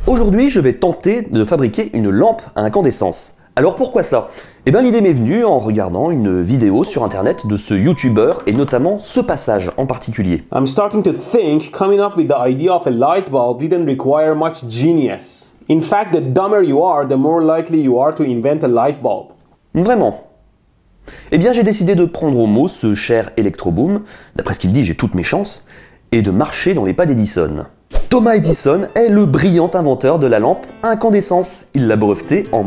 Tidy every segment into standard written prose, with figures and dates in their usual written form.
Aujourd'hui, je vais tenter de fabriquer une lampe à incandescence. Alors pourquoi ça? Eh bien l'idée m'est venue en regardant une vidéo sur internet de ce youtubeur et notamment ce passage en particulier. I'm starting to think coming up with the idea of a light bulb didn't require much genius. In fact, the dumber you are, the more likely you are to invent a light bulb. Vraiment. Eh bien j'ai décidé de prendre au mot ce cher Electroboom, d'après ce qu'il dit j'ai toutes mes chances, et de marcher dans les pas d'Edison. Thomas Edison est le brillant inventeur de la lampe à incandescence. Il l'a brevetée en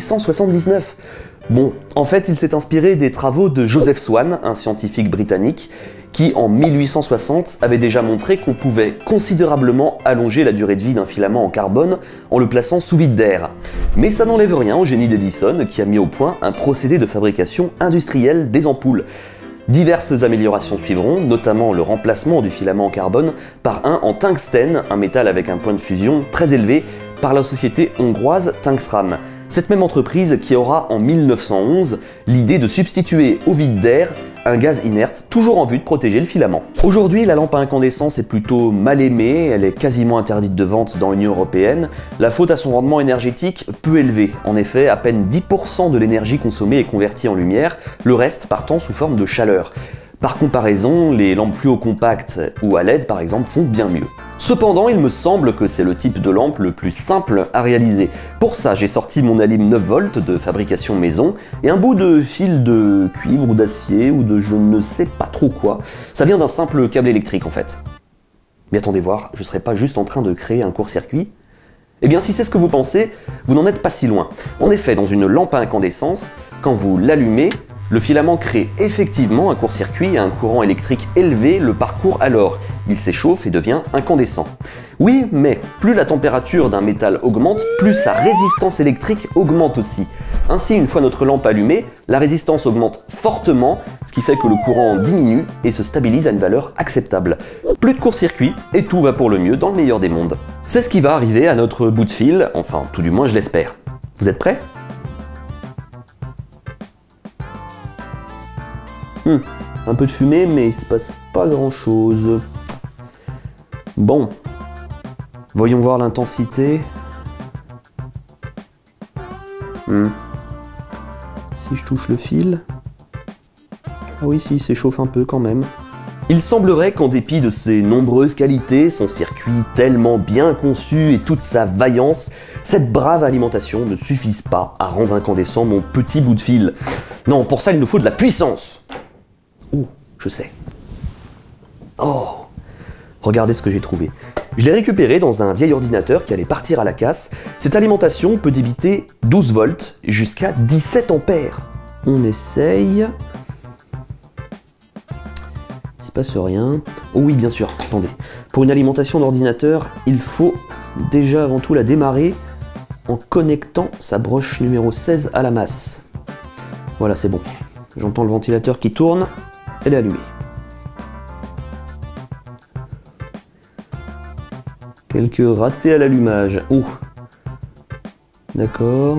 1879. Bon, en fait, il s'est inspiré des travaux de Joseph Swan, un scientifique britannique, qui en 1860 avait déjà montré qu'on pouvait considérablement allonger la durée de vie d'un filament en carbone en le plaçant sous vide d'air. Mais ça n'enlève rien au génie d'Edison qui a mis au point un procédé de fabrication industrielle des ampoules. Diverses améliorations suivront, notamment le remplacement du filament en carbone par un en tungstène, un métal avec un point de fusion très élevé, par la société hongroise Tungsram. Cette même entreprise qui aura en 1911 l'idée de substituer au vide d'air un gaz inerte, toujours en vue de protéger le filament. Aujourd'hui, la lampe à incandescence est plutôt mal aimée, elle est quasiment interdite de vente dans l'Union européenne, la faute à son rendement énergétique peu élevé. En effet, à peine 10% de l'énergie consommée est convertie en lumière, le reste partant sous forme de chaleur. Par comparaison, les lampes fluo compactes ou à LED par exemple font bien mieux. Cependant, il me semble que c'est le type de lampe le plus simple à réaliser. Pour ça, j'ai sorti mon alim 9 volts de fabrication maison et un bout de fil de cuivre ou d'acier ou de je ne sais pas trop quoi. Ça vient d'un simple câble électrique en fait. Mais attendez voir, je serais pas juste en train de créer un court-circuit? Eh bien si c'est ce que vous pensez, vous n'en êtes pas si loin. En effet, dans une lampe à incandescence, quand vous l'allumez, le filament crée effectivement un court-circuit et un courant électrique élevé le parcourt alors. Il s'échauffe et devient incandescent. Oui, mais plus la température d'un métal augmente, plus sa résistance électrique augmente aussi. Ainsi, une fois notre lampe allumée, la résistance augmente fortement, ce qui fait que le courant diminue et se stabilise à une valeur acceptable. Plus de court-circuit et tout va pour le mieux dans le meilleur des mondes. C'est ce qui va arriver à notre bout de fil, enfin tout du moins je l'espère. Vous êtes prêts ? Un peu de fumée, mais il se passe pas grand chose. Bon, voyons voir l'intensité. Si je touche le fil... Ah oui, si, il s'échauffe un peu quand même. Il semblerait qu'en dépit de ses nombreuses qualités, son circuit tellement bien conçu et toute sa vaillance, cette brave alimentation ne suffise pas à rendre incandescent mon petit bout de fil. Non, pour ça il nous faut de la puissance. Oh, je sais. Oh, regardez ce que j'ai trouvé. Je l'ai récupéré dans un vieil ordinateur qui allait partir à la casse. Cette alimentation peut débiter 12 volts jusqu'à 17 ampères. On essaye. Il se passe rien. Oh oui, bien sûr, attendez. Pour une alimentation d'ordinateur, il faut déjà avant tout la démarrer en connectant sa broche numéro 16 à la masse. Voilà, c'est bon. J'entends le ventilateur qui tourne. Elle est allumée. Quelques ratés à l'allumage. Oh, d'accord.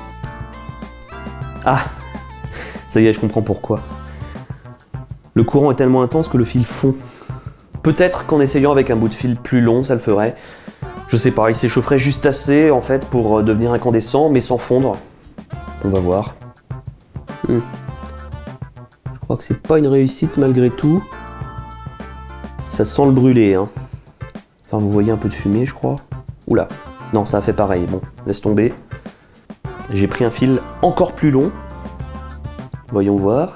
Ah, ça y est, je comprends pourquoi. Le courant est tellement intense que le fil fond. Peut-être qu'en essayant avec un bout de fil plus long, ça le ferait. Je sais pas, il s'échaufferait juste assez en fait pour devenir incandescent, mais sans fondre. On va voir. Je crois que c'est pas une réussite malgré tout. Ça sent le brûler, hein. Enfin, vous voyez un peu de fumée, je crois. Oula, non, ça a fait pareil. Bon, laisse tomber. J'ai pris un fil encore plus long. Voyons voir.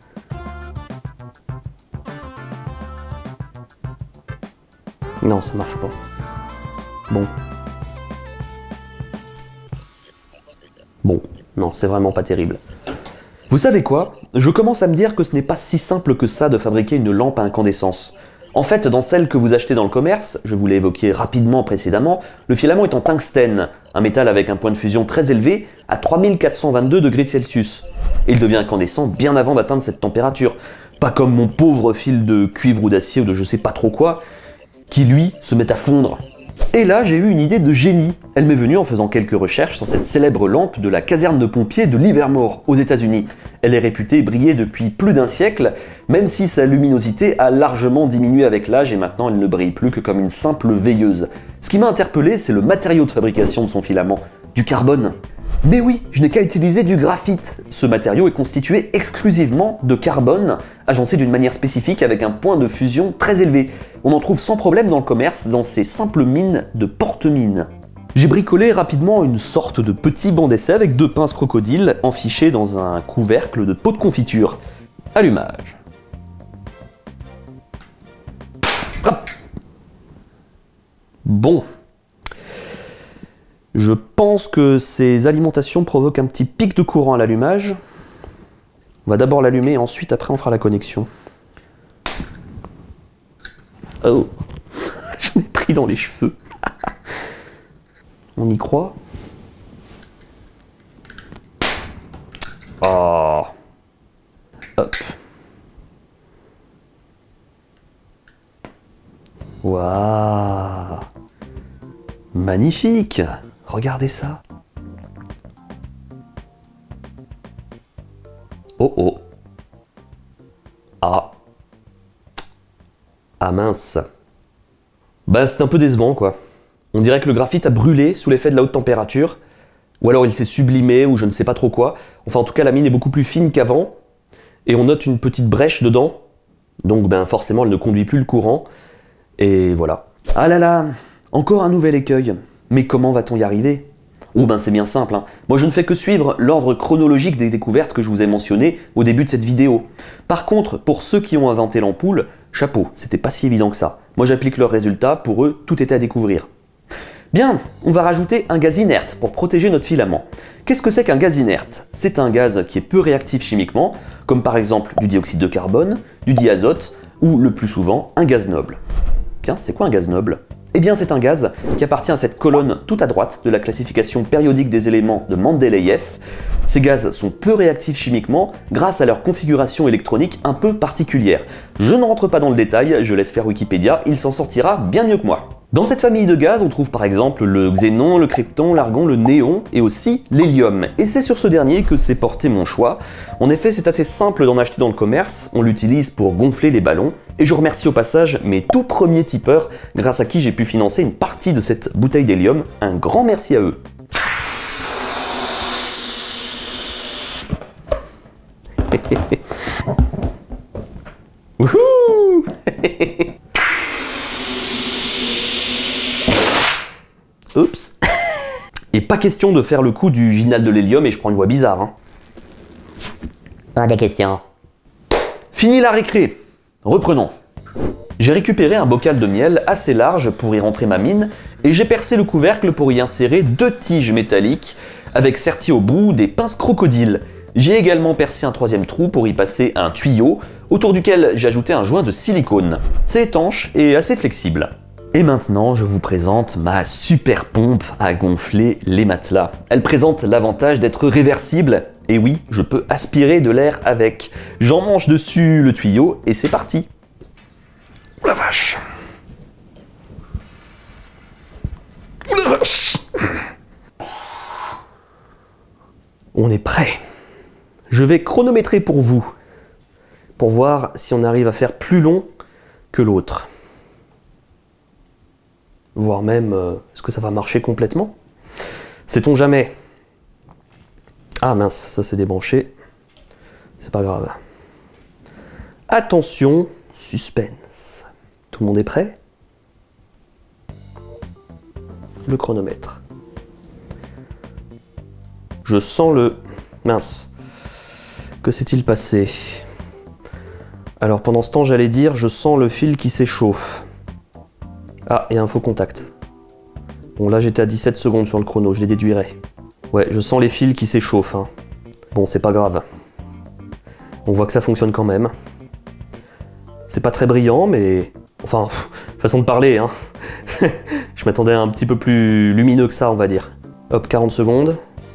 Non, ça marche pas. Bon. Bon, non, c'est vraiment pas terrible. Vous savez quoi? Je commence à me dire que ce n'est pas si simple que ça de fabriquer une lampe à incandescence. En fait, dans celle que vous achetez dans le commerce, je vous l'ai évoqué rapidement précédemment, le filament est en tungstène, un métal avec un point de fusion très élevé à 3422 degrés Celsius. Et il devient incandescent bien avant d'atteindre cette température. Pas comme mon pauvre fil de cuivre ou d'acier ou de je sais pas trop quoi, qui lui se met à fondre. Et là, j'ai eu une idée de génie. Elle m'est venue en faisant quelques recherches sur cette célèbre lampe de la caserne de pompiers de Livermore, aux États-Unis. Elle est réputée briller depuis plus d'un siècle, même si sa luminosité a largement diminué avec l'âge et maintenant elle ne brille plus que comme une simple veilleuse. Ce qui m'a interpellé, c'est le matériau de fabrication de son filament, du carbone. Mais oui, je n'ai qu'à utiliser du graphite. Ce matériau est constitué exclusivement de carbone, agencé d'une manière spécifique avec un point de fusion très élevé. On en trouve sans problème dans le commerce, dans ces simples mines de porte-mines. J'ai bricolé rapidement une sorte de petit banc d'essai avec 2 pinces crocodile enfichées dans un couvercle de pot de confiture. Allumage. Hop. Bon. Je pense que ces alimentations provoquent un petit pic de courant à l'allumage. On va d'abord l'allumer et ensuite après on fera la connexion. Oh, j'en ai pris dans les cheveux. On y croit? Oh. Hop. Waouh. Magnifique. Regardez ça. Oh oh. Ah. Ah mince. Bah c'est un peu décevant quoi. On dirait que le graphite a brûlé sous l'effet de la haute température, ou alors il s'est sublimé, ou je ne sais pas trop quoi. Enfin en tout cas la mine est beaucoup plus fine qu'avant, et on note une petite brèche dedans, donc ben forcément elle ne conduit plus le courant, et voilà. Ah là là, encore un nouvel écueil. Mais comment va-t-on y arriver? Oh ben c'est bien simple, hein. Moi je ne fais que suivre l'ordre chronologique des découvertes que je vous ai mentionné au début de cette vidéo. Par contre, pour ceux qui ont inventé l'ampoule, chapeau, c'était pas si évident que ça. Moi j'applique leurs résultats, pour eux, tout était à découvrir. Bien, on va rajouter un gaz inerte pour protéger notre filament. Qu'est-ce que c'est qu'un gaz inerte? C'est un gaz qui est peu réactif chimiquement, comme par exemple du dioxyde de carbone, du diazote, ou le plus souvent, un gaz noble. Tiens, c'est quoi un gaz noble? Eh bien c'est un gaz qui appartient à cette colonne tout à droite de la classification périodique des éléments de Mendeleïev. Ces gaz sont peu réactifs chimiquement grâce à leur configuration électronique un peu particulière. Je ne rentre pas dans le détail, je laisse faire Wikipédia, il s'en sortira bien mieux que moi. Dans cette famille de gaz, on trouve par exemple le xénon, le krypton, l'argon, le néon et aussi l'hélium. Et c'est sur ce dernier que s'est porté mon choix. En effet, c'est assez simple d'en acheter dans le commerce, on l'utilise pour gonfler les ballons. Et je remercie au passage mes tout premiers tipeurs, grâce à qui j'ai pu financer une partie de cette bouteille d'hélium. Un grand merci à eux. Wouhou. Oups. Et pas question de faire le coup du ginal de l'hélium et je prends une voix bizarre. Hein. Pas de questions. Fini la récré. Reprenons. J'ai récupéré un bocal de miel assez large pour y rentrer ma mine et j'ai percé le couvercle pour y insérer 2 tiges métalliques avec serti au bout des pinces crocodile. J'ai également percé un 3e trou pour y passer un tuyau autour duquel j'ai ajouté un joint de silicone. C'est étanche et assez flexible. Et maintenant, je vous présente ma super pompe à gonfler les matelas. Elle présente l'avantage d'être réversible, et oui, je peux aspirer de l'air avec. J'en mange dessus le tuyau, et c'est parti. Oh la vache. Oh la vache. On est prêt. Je vais chronométrer pour vous, pour voir si on arrive à faire plus long que l'autre. Voire même, est-ce que ça va marcher complètement? Sait-on jamais? Ah mince, ça s'est débranché. C'est pas grave. Attention, suspense. Tout le monde est prêt? Le chronomètre. Je sens le... Mince. Que s'est-il passé? Alors pendant ce temps, j'allais dire, je sens le fil qui s'échauffe. Ah, il y a un faux contact. Bon, là j'étais à 17 secondes sur le chrono, je les déduirai. Ouais, je sens les fils qui s'échauffent. Hein. Bon, c'est pas grave. On voit que ça fonctionne quand même. C'est pas très brillant, mais... Enfin, façon de parler, hein. Je m'attendais à un petit peu plus lumineux que ça, on va dire. Hop, 40 secondes.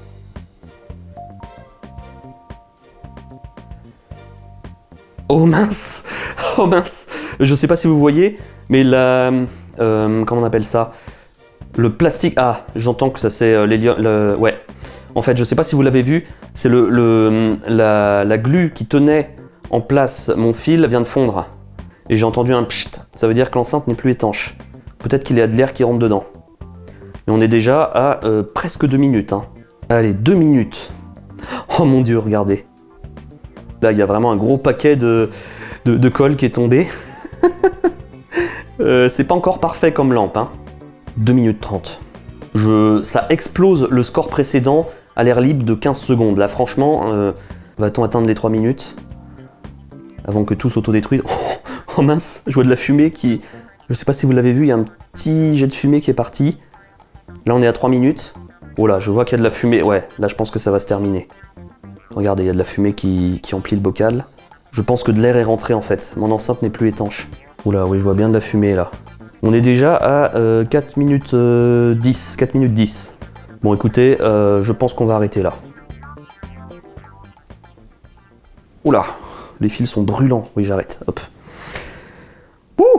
Oh mince! Oh mince! Je sais pas si vous voyez, mais la... comment on appelle ça? Le plastique... Ah, j'entends que ça c'est l'hélium... Ouais. En fait, je sais pas si vous l'avez vu, c'est la glu qui tenait en place mon fil vient de fondre. Et j'ai entendu un pchit, ça veut dire que l'enceinte n'est plus étanche. Peut-être qu'il y a de l'air qui rentre dedans. Et on est déjà à presque 2 minutes. Hein. Allez, 2 minutes. Oh mon Dieu, regardez. Là, il y a vraiment un gros paquet de colle qui est tombé. C'est pas encore parfait comme lampe. Hein. 2 minutes 30. Ça explose le score précédent à l'air libre de 15 secondes. Là, franchement, va-t-on atteindre les 3 minutes avant que tout s'autodétruise? Oh mince, je vois de la fumée qui... Je sais pas si vous l'avez vu, il y a un petit jet de fumée qui est parti. Là, on est à 3 minutes. Oh là, je vois qu'il y a de la fumée. Ouais, là, je pense que ça va se terminer. Regardez, il y a de la fumée qui emplit le bocal. Je pense que de l'air est rentré, en fait. Mon enceinte n'est plus étanche. Oula, oui, je vois bien de la fumée, là. On est déjà à 4 minutes 10. 4 minutes 10. Bon, écoutez, je pense qu'on va arrêter là. Oula, les fils sont brûlants. Oui, j'arrête. Hop. Ouh!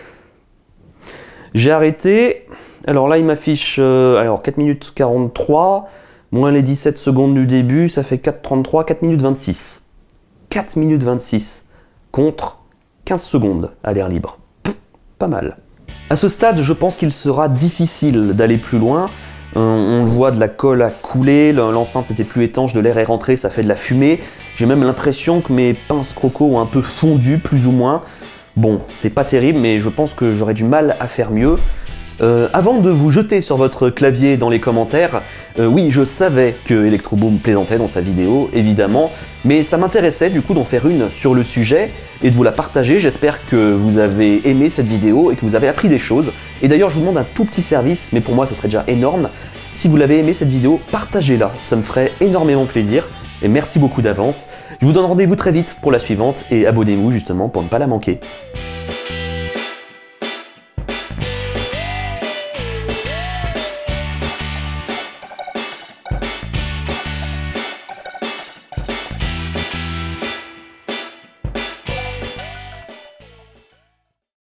J'ai arrêté. Alors là, il m'affiche 4 minutes 43, moins les 17 secondes du début, ça fait 4,33, 4 minutes 26. 4 minutes 26 contre 15 secondes à l'air libre. Pas mal. À ce stade, je pense qu'il sera difficile d'aller plus loin. On le voit, de la colle a coulé, l'enceinte n'était plus étanche, de l'air est rentré, ça fait de la fumée. J'ai même l'impression que mes pinces croco ont un peu fondu, plus ou moins. Bon, c'est pas terrible, mais je pense que j'aurais du mal à faire mieux. Avant de vous jeter sur votre clavier dans les commentaires, oui, je savais que Electroboom plaisantait dans sa vidéo, évidemment, mais ça m'intéressait du coup d'en faire une sur le sujet et de vous la partager. J'espère que vous avez aimé cette vidéo et que vous avez appris des choses. Et d'ailleurs, je vous demande un tout petit service, mais pour moi, ce serait déjà énorme. Si vous l'avez aimé cette vidéo, partagez-la, ça me ferait énormément plaisir. Et merci beaucoup d'avance. Je vous donne rendez-vous très vite pour la suivante et abonnez-vous justement pour ne pas la manquer.